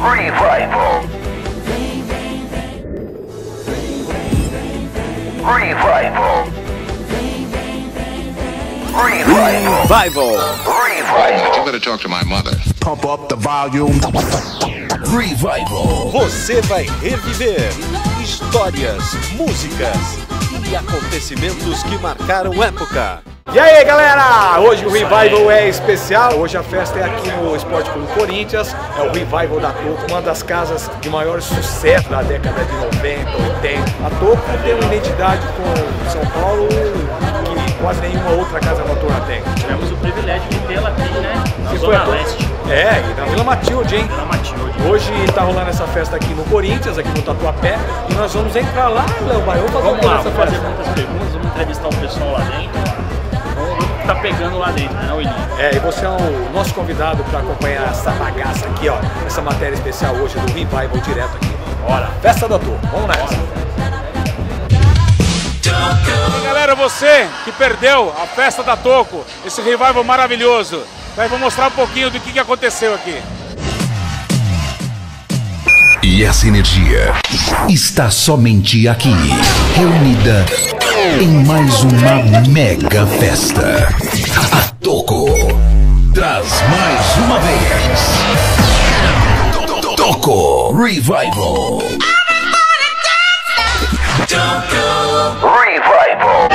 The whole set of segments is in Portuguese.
Revival. Revival. Revival. Revival. You better talk to my mother. Pump up the volume. Revival. Você vai reviver histórias, músicas e acontecimentos que marcaram época. E aí galera, hoje o Revival é especial, hoje a festa é aqui no Esporte Clube Corinthians, é o Revival da Toco, uma das casas de maior sucesso da década de 90, 80. A Toco tem uma identidade com São Paulo que quase nenhuma outra casa noturna tem. Tivemos o privilégio de tê-la aqui, né, na Zona Leste. É, e na Vila Matilde, hein? Vila Matilde. Hoje tá rolando essa festa aqui no Corinthians, aqui no Tatuapé, e nós vamos entrar lá, Léo Baião, vamos lá, vamos fazer muitas perguntas, vamos entrevistar o pessoal lá dentro. Tá pegando lá dentro, né, William? É, e você é o nosso convidado para acompanhar essa bagaça aqui, ó. Essa matéria especial hoje do Revival direto aqui. Bora, festa da Toco, vamos nessa. E galera, você que perdeu a festa da Toco, esse Revival maravilhoso, eu vou mostrar um pouquinho do que aconteceu aqui. E essa energia está somente aqui, reunida em mais uma mega festa. A Toco traz mais uma vez Toco Revival. Revival.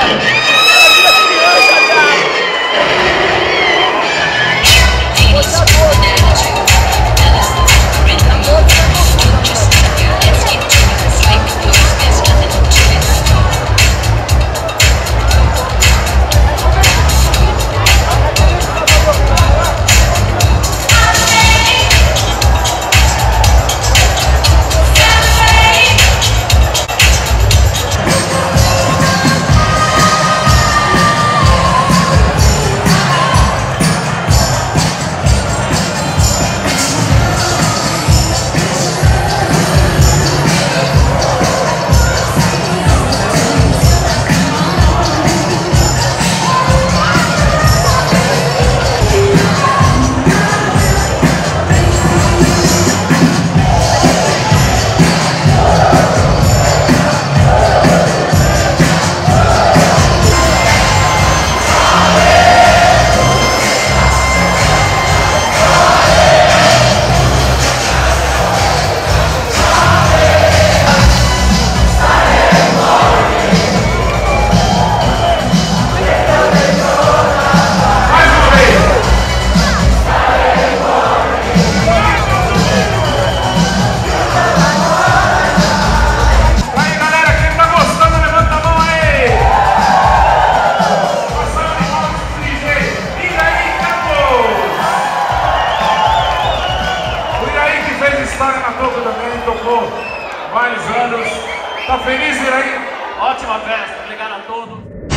Vários anos. Tá feliz, Iraí? Ótima festa, obrigado a todos.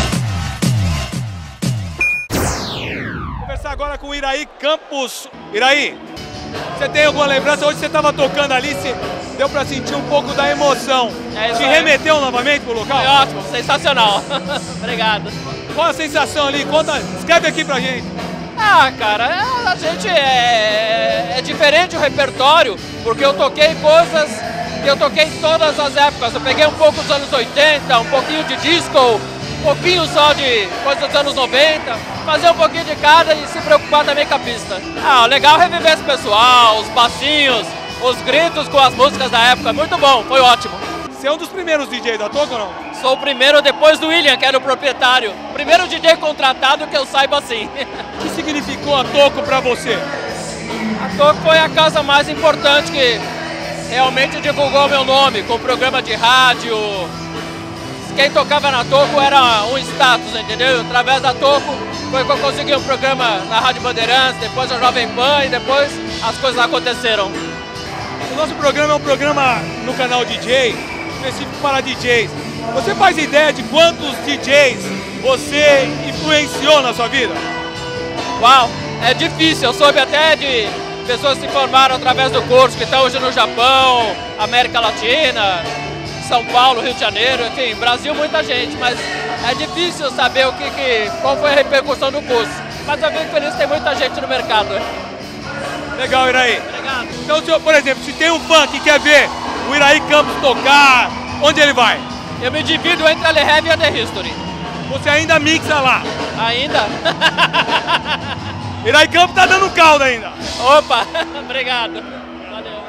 Vou conversar agora com o Iraí Campos. Iraí, você tem alguma lembrança? Hoje você estava tocando ali, deu pra sentir um pouco da emoção. Te remeteu novamente pro local? Foi ótimo, sensacional. Obrigado. Qual a sensação ali? Conta, escreve aqui pra gente. Ah, cara, a gente é diferente o repertório, porque eu toquei coisas que eu toquei em todas as épocas. Eu peguei um pouco dos anos 80, um pouquinho de disco, um pouquinho só de coisas dos anos 90, fazer um pouquinho de cada e se preocupar também com a pista. Ah, legal reviver esse pessoal, os passinhos, os gritos com as músicas da época, muito bom, foi ótimo. Você é um dos primeiros DJs da Toco ou não? Sou o primeiro depois do William, que era o proprietário. Primeiro DJ contratado que eu saiba assim. O que significou a Toco pra você? A Toco foi a casa mais importante que realmente divulgou meu nome, com programa de rádio. Quem tocava na Toco era um status, entendeu? Através da Toco foi que eu consegui um programa na Rádio Bandeirantes, depois a Jovem Pan e depois as coisas aconteceram. O nosso programa é um programa no canal DJ, específico para DJs. Você faz ideia de quantos DJs você influenciou na sua vida? Uau, é difícil, eu soube até de pessoas que se formaram através do curso, que estão hoje no Japão, América Latina, São Paulo, Rio de Janeiro, enfim, Brasil, muita gente, mas é difícil saber qual foi a repercussão do curso. Mas eu fico feliz que tem muita gente no mercado. Legal, Iraí. Obrigado. Então, por exemplo, se tem um fã que quer ver o Iraí Campos tocar, onde ele vai? Eu me divido entre a The Heavy e a The History. Você ainda mixa lá? Ainda? Iraí Campos tá dando caldo ainda. Opa, obrigado. Valeu.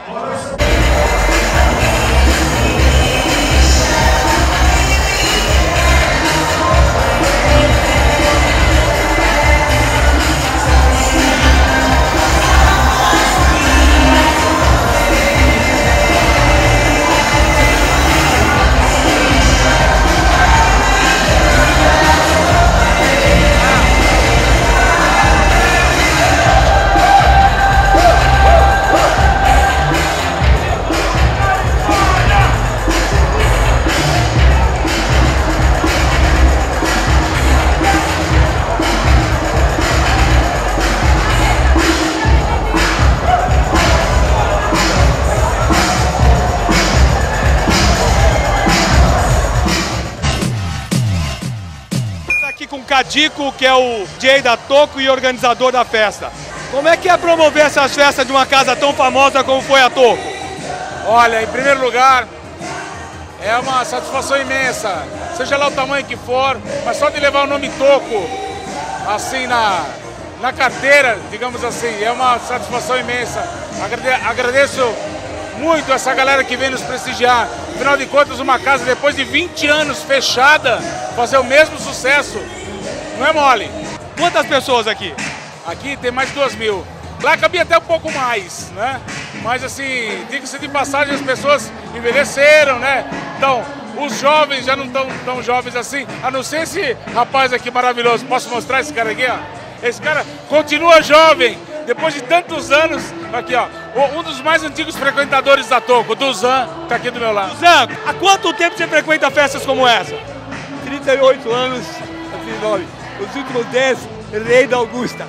Cadico, que é o DJ da Toco e organizador da festa. Como é que é promover essas festas de uma casa tão famosa como foi a Toco? Olha, em primeiro lugar, é uma satisfação imensa, seja lá o tamanho que for, mas só de levar o nome Toco, assim, na carteira, digamos assim, é uma satisfação imensa. Agradeço muito essa galera que vem nos prestigiar. Afinal de contas, uma casa depois de 20 anos fechada, fazer o mesmo sucesso, não é mole. Quantas pessoas aqui? Aqui tem mais de 2.000. Lá cabia até um pouco mais, né? Mas assim, diga-se de passagem, as pessoas envelheceram, né? Então, os jovens já não estão tão jovens assim, a não ser esse rapaz aqui maravilhoso. Posso mostrar esse cara aqui, ó? Esse cara continua jovem, depois de tantos anos. Aqui, ó, um dos mais antigos frequentadores da Toco, o Duzan, tá aqui do meu lado. Duzan, há quanto tempo você frequenta festas como essa? 38 anos, 39. Os últimos 10, Rei da Augusta.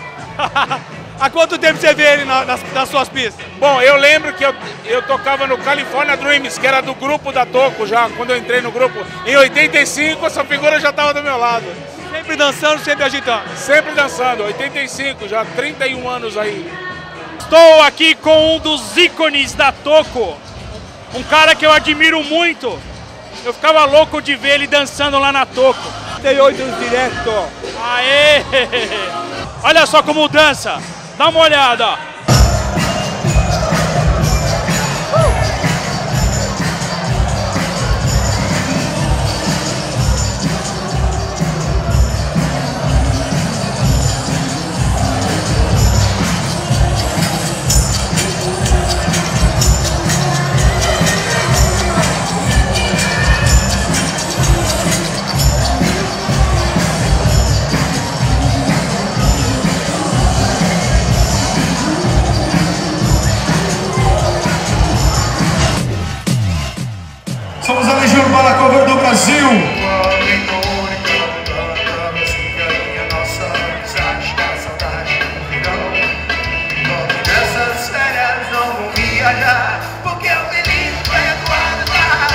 Há quanto tempo você vê ele nas suas pistas? Bom, eu lembro que eu tocava no California Dreams, que era do grupo da Toco já, quando eu entrei no grupo. Em 85, essa figura já estava do meu lado. Sempre dançando, sempre agitando? Sempre dançando, 85, já 31 anos aí. Estou aqui com um dos ícones da Toco, um cara que eu admiro muito. Eu ficava louco de ver ele dançando lá na Toco. 38 anos direto. Aê! Olha só como dança. Dá uma olhada. Somos a Legião Bala Cover do Brasil. Essas férias não vou viajar, porque o menino vai aguardar.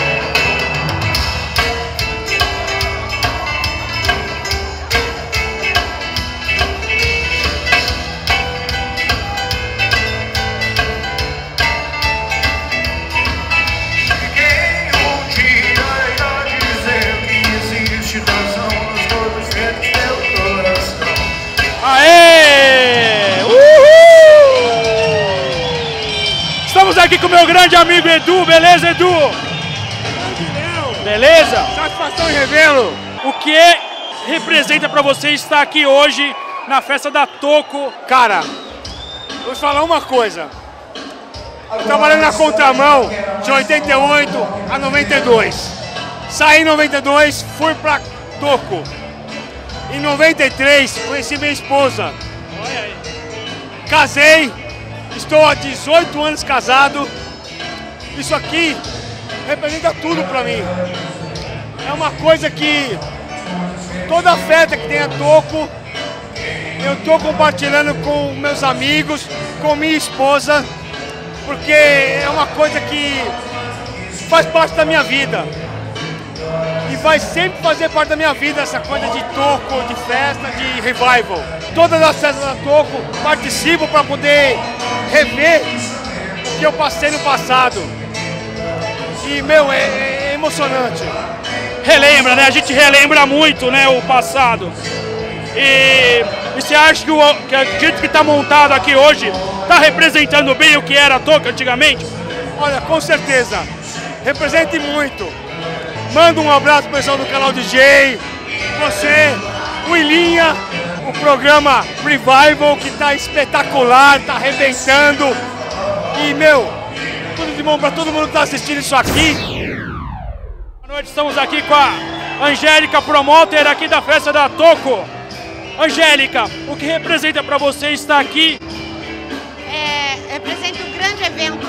Aê! Uhul! Estamos aqui com o meu grande amigo Edu, beleza, Edu? Beleza? Satisfação em revê-lo. O que representa pra você estar aqui hoje na festa da Toco? Cara, vou te falar uma coisa. Eu trabalhei na contramão de 88 a 92. Saí em 92, fui pra Toco. Em 93, conheci minha esposa. Olha aí. Casei, estou há 18 anos casado. Isso aqui representa tudo pra mim. É uma coisa que toda festa que tem a Toco, eu estou compartilhando com meus amigos, com minha esposa, porque é uma coisa que faz parte da minha vida. E vai sempre fazer parte da minha vida essa coisa de toco, de festa, de revival. Todas as festas da Toco participo para poder rever o que eu passei no passado. E, meu, é emocionante. Relembra, né? A gente relembra muito, né, o passado. E você acha que o jeito que está montado aqui hoje está representando bem o que era a Toco antigamente? Olha, com certeza. Represente muito. Manda um abraço pro pessoal do canal DJ, você, o Ilinha, o programa Revival, que tá espetacular, tá arrebentando. E, meu, tudo de bom pra todo mundo que tá assistindo isso aqui. Boa noite, estamos aqui com a Angélica, promoter aqui da festa da Toco. Angélica, o que representa para você estar aqui? Representa um grande evento,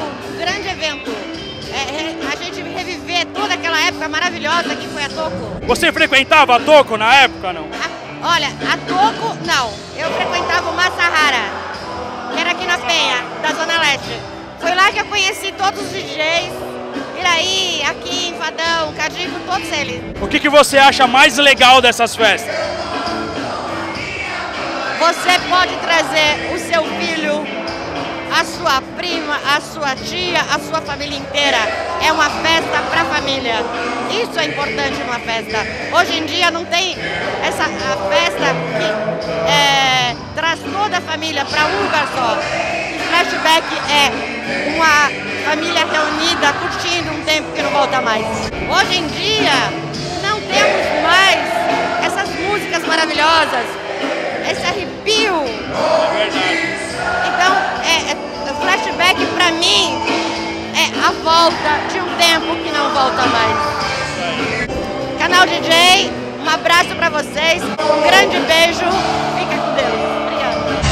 a gente reviver toda aquela época maravilhosa que foi a Toco. Você frequentava a Toco na época, não? Olha, a Toco, não. Eu frequentava o Massahara, que era aqui na Penha, da Zona Leste. Foi lá que eu conheci todos os DJs, Iraí, aqui, Enfadão, Cadico, todos eles. O que você acha mais legal dessas festas? Você pode trazer o seu filho, a sua prima, a sua tia, a sua família inteira. É uma festa para a família. Isso é importante numa festa. Hoje em dia não tem essa festa que traz toda a família para um lugar só. O Flashback é uma família reunida, curtindo um tempo que não volta mais. Hoje em dia não temos mais essas músicas maravilhosas, esse arrepio. É verdade. Então, Flashback pra mim é a volta de um tempo que não volta mais. Canal DJ, um abraço pra vocês, um grande beijo, fica com Deus. Obrigada.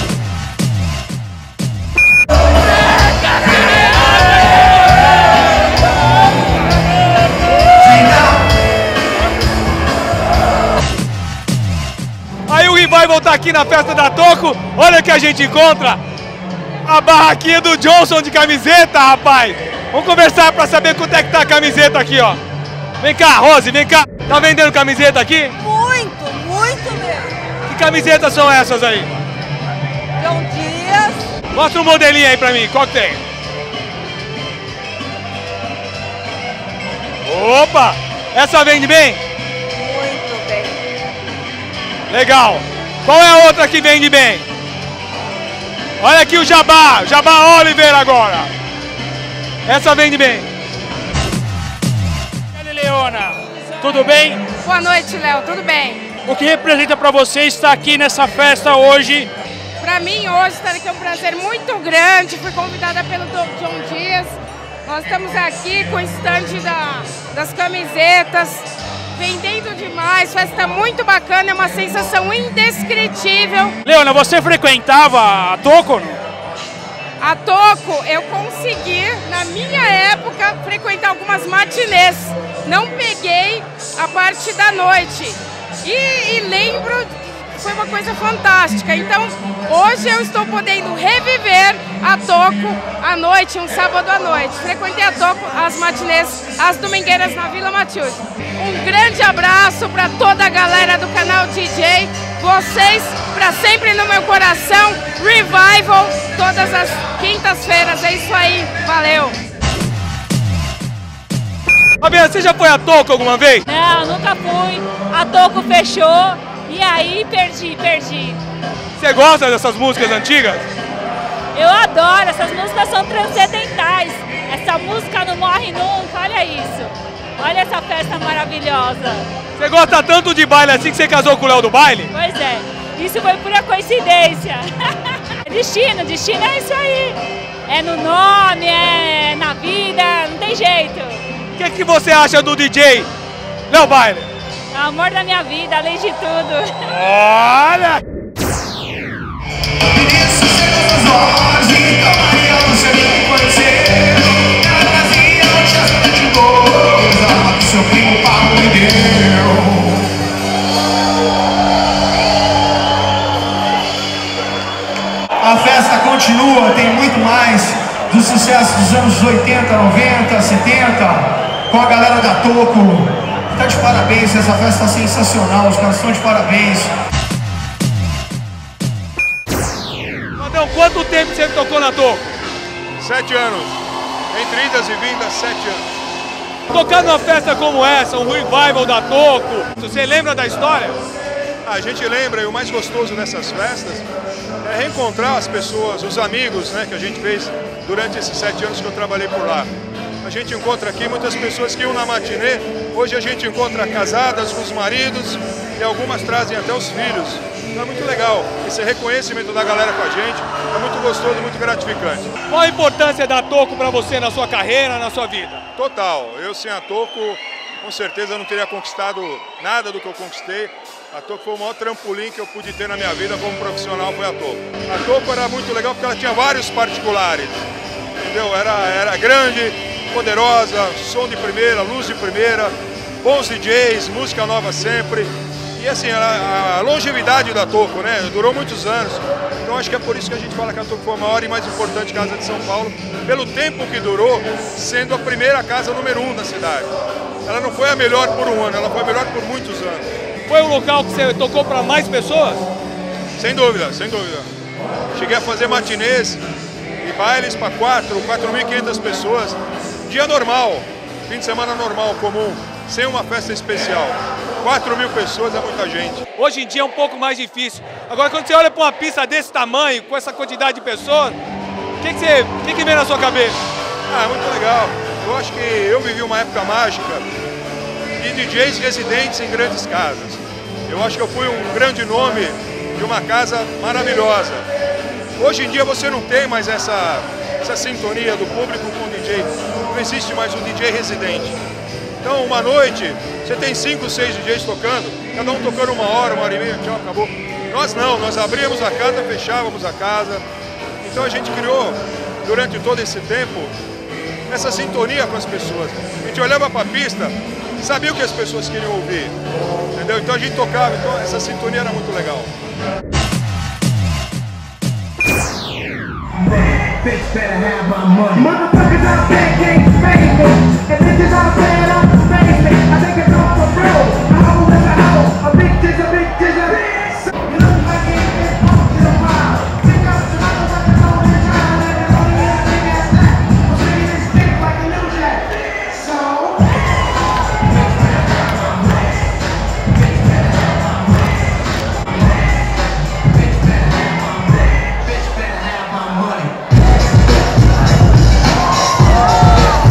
Aí o Revival tá aqui na festa da Toco, olha o que a gente encontra. A barraquinha do Johnson de camiseta, rapaz. Vamos conversar pra saber quanto é que tá a camiseta aqui, ó. Vem cá, Rose, vem cá. Tá vendendo camiseta aqui? Muito, muito mesmo. Que camisetas são essas aí? John Dias. Mostra um modelinho aí pra mim, qual que tem? Opa! Essa vende bem? Muito bem. Legal. Qual é a outra que vende bem? Olha aqui o Jabá Oliver agora. Essa vende bem. Leona, tudo bem? Boa noite, Léo, tudo bem? O que representa para você estar aqui nessa festa hoje? Para mim, hoje, estar aqui é um prazer muito grande. Fui convidada pelo John Dias. Nós estamos aqui com o stand das camisetas, vendendo demais, festa muito bacana, é uma sensação indescritível. Leona, você frequentava a Toco? A Toco, eu consegui, na minha época, frequentar algumas matinês. Não peguei a parte da noite. E lembro, foi uma coisa fantástica. Então, hoje eu estou podendo reviver a Toco à noite, um sábado à noite. Frequentei a Toco, as matinês, as domingueiras na Vila Matilde. Um grande abraço para toda a galera do canal DJ. Vocês, para sempre no meu coração. Revival, todas as quintas-feiras. É isso aí. Valeu. Fabiana, você já foi a Toco alguma vez? Não, nunca fui. A Toco fechou e aí perdi. Você gosta dessas músicas antigas? Eu adoro, essas músicas são transcendentais. Essa música não morre nunca, olha isso. Olha essa festa maravilhosa. Você gosta tanto de baile assim que você casou com o Léo do baile? Pois é, isso foi pura coincidência. Destino é isso aí. É no nome, é na vida, não tem jeito. O que você acha do DJ Léo Baile? É o amor da minha vida, além de tudo. Olha! A festa continua, tem muito mais do sucesso dos anos 80, 90, 70, com a galera da Toco, Tá de parabéns, essa festa tá sensacional, os caras estão de parabéns. Madão, quanto tempo você tocou na Toco? 7 anos. Entre idas e vindas, 7 anos. Tocar numa festa como essa, um revival da Toco, você lembra da história? A gente lembra, e o mais gostoso dessas festas é reencontrar as pessoas, os amigos, né, que a gente fez durante esses 7 anos que eu trabalhei por lá. A gente encontra aqui muitas pessoas que iam na matinê, hoje a gente encontra casadas com os maridos e algumas trazem até os filhos. Então é muito legal, esse reconhecimento da galera com a gente é muito gostoso, muito gratificante. Qual a importância da Toco para você na sua carreira, na sua vida? Total, eu sem a Toco com certeza não teria conquistado nada do que eu conquistei. A Toco foi o maior trampolim que eu pude ter na minha vida como profissional, foi a Toco. A Toco era muito legal porque ela tinha vários particulares, entendeu? Era grande, poderosa, som de primeira, luz de primeira, bons DJs, música nova sempre. E assim, a longevidade da Toco, né? Durou muitos anos. Então acho que é por isso que a gente fala que a Toco foi a maior e mais importante casa de São Paulo, pelo tempo que durou, sendo a primeira casa número 1 da cidade. Ela não foi a melhor por um ano, ela foi a melhor por muitos anos. Foi um local que você tocou para mais pessoas? Sem dúvida, sem dúvida. Cheguei a fazer matinês e bailes para 4.500 pessoas. Dia normal, fim de semana normal, comum, sem uma festa especial. 4.000 pessoas é muita gente. Hoje em dia é um pouco mais difícil. Agora, quando você olha para uma pista desse tamanho, com essa quantidade de pessoas, o que vem na sua cabeça? Ah, muito legal. Eu acho que eu vivi uma época mágica de DJs residentes em grandes casas. Eu acho que eu fui um grande nome de uma casa maravilhosa. Hoje em dia você não tem mais essa sintonia do público com o DJ. Não existe mais um DJ residente. Então, uma noite, você tem 5, 6 DJs tocando, cada um tocando 1 hora, 1 hora e meia, tchau, acabou. Nós não, nós abríamos a casa, fechávamos a casa. Então a gente criou, durante todo esse tempo, essa sintonia com as pessoas. A gente olhava para a pista, sabia o que as pessoas queriam ouvir, entendeu? Então a gente tocava, então essa sintonia era muito legal. Bitch better have my money. Motherfuckers out there can't face me. And bitches out there don't face me. I think it's all for real. A hoe is a hoe. A bitch is a bitch is a bitch. You look like you get pumped in a while. Think up to my motherfuckers on the time. And it's only that big ass black. I'm saying this dick like a new jack. So bitch better have my money. Bitch better have my money. Bitch better have my money. Bitch better have my money.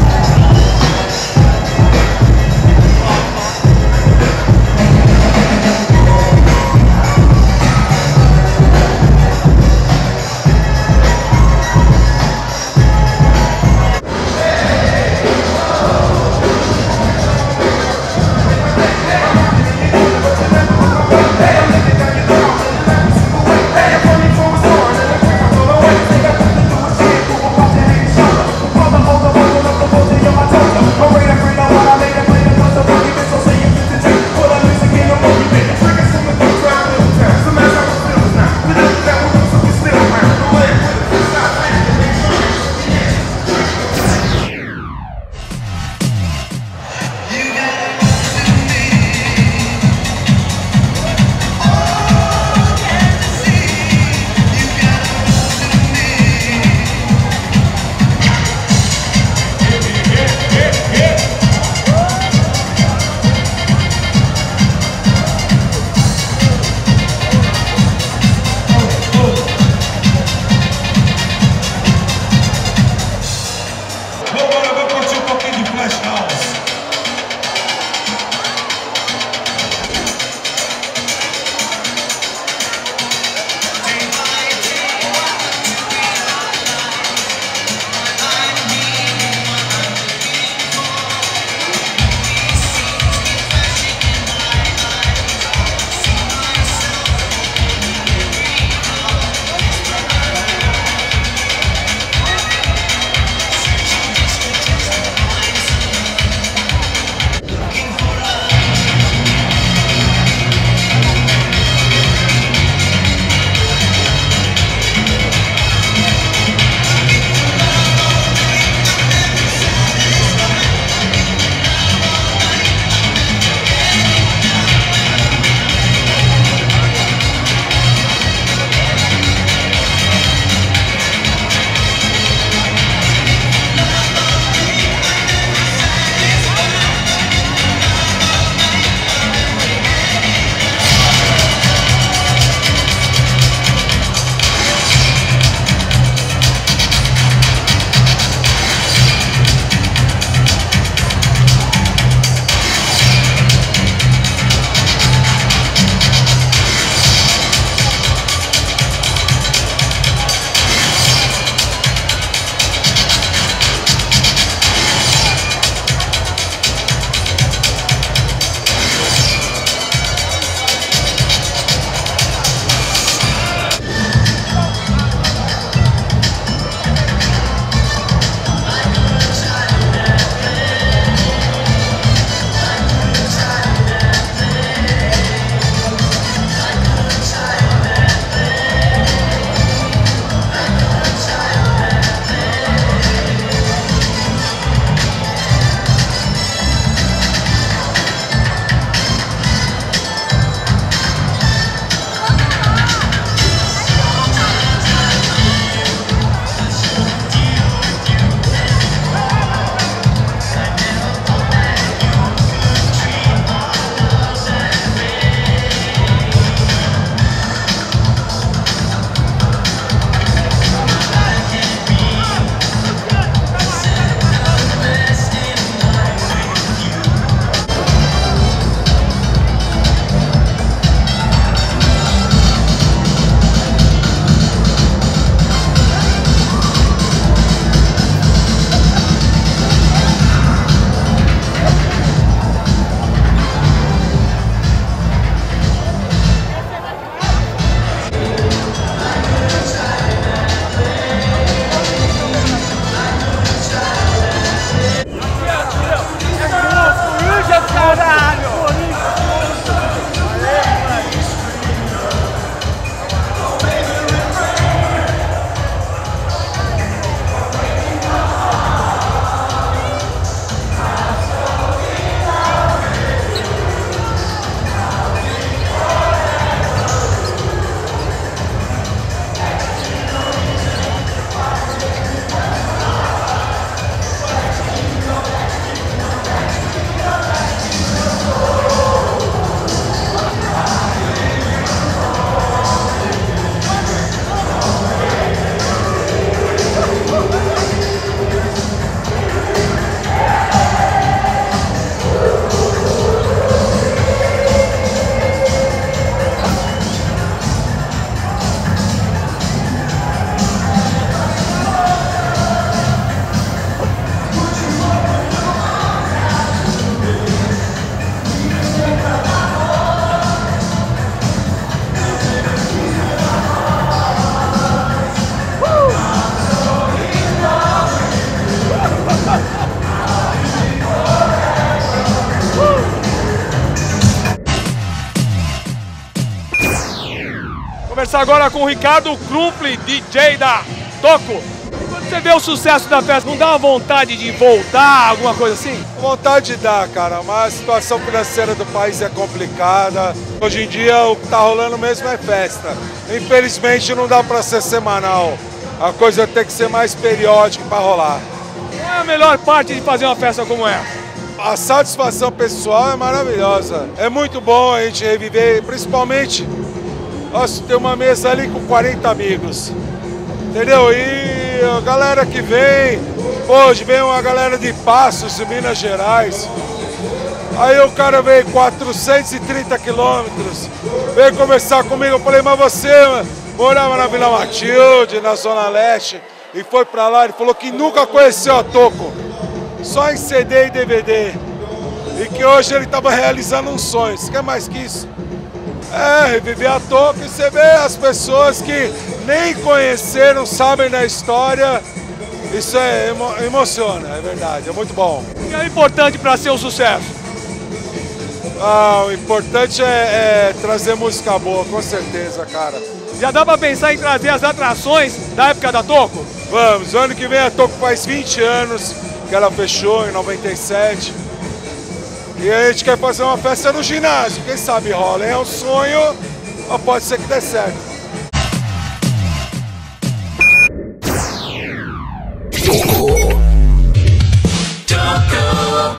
Conversar agora com o Ricardo Krumpli, DJ da Toco. Quando você vê o sucesso da festa, não dá uma vontade de voltar, alguma coisa assim? Vontade dá, cara, mas a situação financeira do país é complicada. Hoje em dia o que tá rolando mesmo é festa. Infelizmente não dá para ser semanal. A coisa tem que ser mais periódica para rolar. Qual é a melhor parte de fazer uma festa como essa? A satisfação pessoal é maravilhosa. É muito bom a gente reviver, principalmente, nossa, tem uma mesa ali com 40 amigos, entendeu? E a galera que vem, hoje vem uma galera de Passos, de Minas Gerais. Aí o cara veio 430 quilômetros, veio conversar comigo. Eu falei, mas você morava na Vila Matilde, na Zona Leste, e foi pra lá. Ele falou que nunca conheceu a Toco, só em CD e DVD. E que hoje ele estava realizando um sonho. Você quer mais que isso? É, reviver a Toco e você vê as pessoas que nem conheceram, sabem da história. Isso emociona, é verdade, é muito bom. O que é importante para ser um sucesso? Ah, o importante é trazer música boa, com certeza, cara. Já dá para pensar em trazer as atrações da época da Toco? Vamos, ano que vem a Toco faz 20 anos que ela fechou, em 97. E a gente quer fazer uma festa no ginásio, quem sabe rola. É um sonho, mas pode ser que dê certo.